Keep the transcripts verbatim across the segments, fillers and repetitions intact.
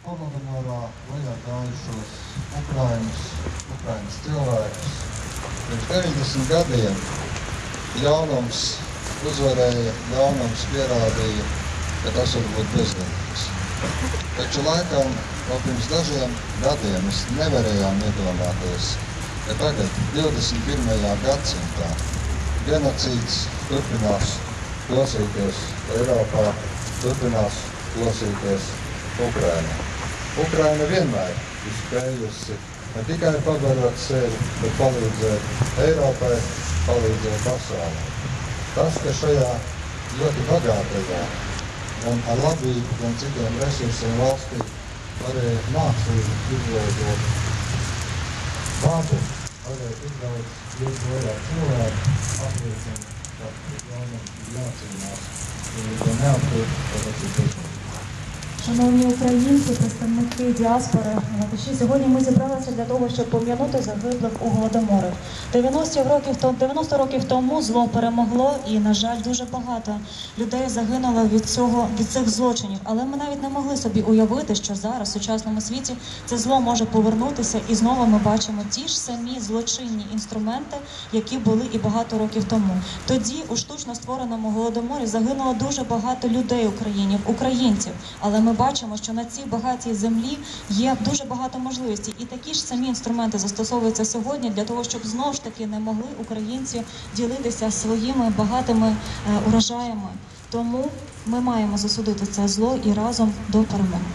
Holodomorā bojā gājušos Ukraiņus, Ukraiņas cilvēkus. Pirms deviņdesmit gadiem ļaunums uzvarēja, ļaunums pierādīja, ka tas var būt bezgalīgs. Taču laikam vēl pirms dažiem gadiem mēs nevarējām iedomāties, ka tagad, divdesmit pirmajā gadsimtā, genocīds turpinās klausīties Eiropā, turpinās klausīties Ukrainā. Ukraina vienmēr ir spējusi ne tikai pabarot sevi, bet palīdzēt Eiropai, palīdzēt pasaulē. Tas, ka šajā ļoti bagātajā un ar labību un citiem resursiem valstī varēja mākslīgi izveidot labu, varēja tik daudz iet bojā cilvēku, apliecina, ka tik jaunam ir jācīnās, un to neaptur, tad tas ir tiešām. Шановні українці, представники діаспори, глядачі, сьогодні ми зібралися для того, щоб пом'янути загиблих у Голодоморі. дев'яносто років тому зло перемогло і, на жаль, дуже багато людей загинуло від, цього, від цих злочинів. Але ми навіть не могли собі уявити, що зараз, в сучасному світі, це зло може повернутися і знову ми бачимо ті ж самі злочинні інструменти, які були і багато років тому. Тоді у штучно створеному Голодоморі загинуло дуже багато людей, українців, українців. Але ми бачимо, що на цій багатій землі є дуже багато можливостей. І такі ж самі інструменти застосовуються сьогодні для того, щоб знову ж таки не могли українці ділитися своїми багатими е, урожаями. Тому ми маємо засудити це зло і разом до перемоги.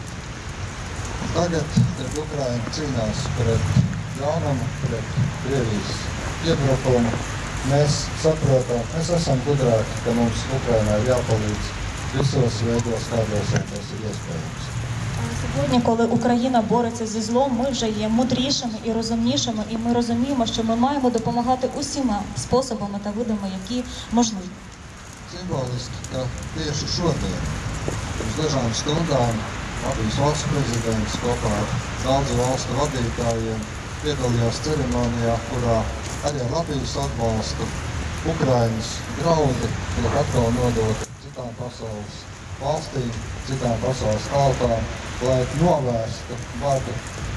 Tagad, kad Ukraina cīnās pret ļaunumu, pret Krievijas iebrukumu, mēs saprotam, mēs esam gudrāki, ka mums Ukrainai ir jāpalīdz visos veidos, kādos tas ir iespējams. Сьогодні, коли Україна бореться зі злом, ми вже є мудрішими і розумнішими, і ми розуміємо, що ми маємо допомагати усіма способами та видами, які можливі. Simboliski, ka tieši šodien, pirms dažām stundām, Latvijas valsts prezidents kopā ar daudzu valstu vadītājiem piedalījās ceremonijā, kurā arī ar Latvijas atbalstu Ukrainas draudi tiek atkal nodoti citām pasaules valstīm, citām pasaules tautām, lai novērstu badu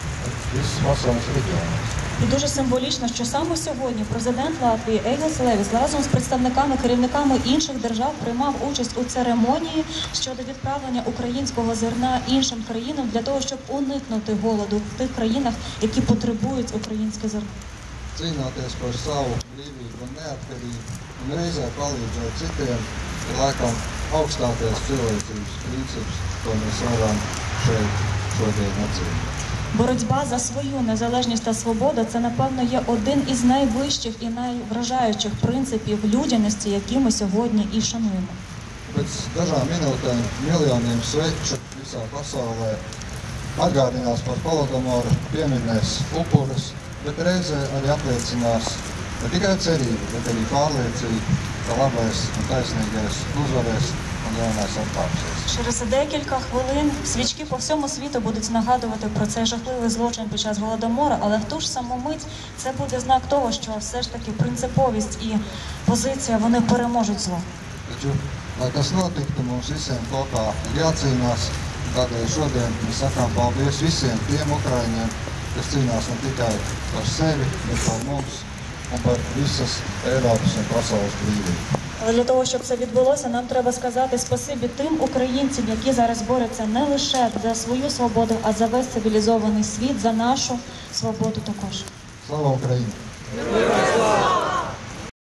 visus pasaules reģionos. І дуже символічно, що саме сьогодні президент Латвії Егілс Левіс разом з представниками, керівниками інших держав приймав участь у церемонії щодо відправлення українського зерна іншим країнам для того, щоб уникнути голоду в тих країнах, які потребують українське зерно. Cīnoties par savu brīvību un neatkarību un reizē palīdzēt citiem, ir laikam augstākais cilvēcības princips, ko mēs varam šeit šodien atzīmēt. Боротьба за свою незалежність та свободу – це, напевно, є один із найвищих і найвражаючих принципів людяності, які ми сьогодні і шануємо. Pēc dažām minūtēm miljoniem sveču visā pasaulē atgādinās par Holodomoru, pieminēs upurus, bet reizē arī apliecinās ne tikai cerību, bet arī pārliecību, ka labais un taisnīgais uzvarēs un ļaunais atkāpsies. Через декілька хвилин свічки по всьому світу будуть нагадувати про цей жахливий злочин під час Голодомору, але в ту ж саму мить це буде знак того, що все ж таки принциповість і позиція, вони переможуть зло. Taču, lai tas notiktu, mums visiem kopā ir jācīnās, tādēļ šodien mēs sakām paldies visiem tiem ukraiņiem, kas cīnās ne tikai par sevi, bet par mums un par visas Eiropas un pasaules brīvību. Але для того, щоб це відбулося, нам треба сказати спасибі тим українцям, які зараз борються не лише за свою свободу, а за весь цивілізований світ, за нашу свободу також. Слава Україні!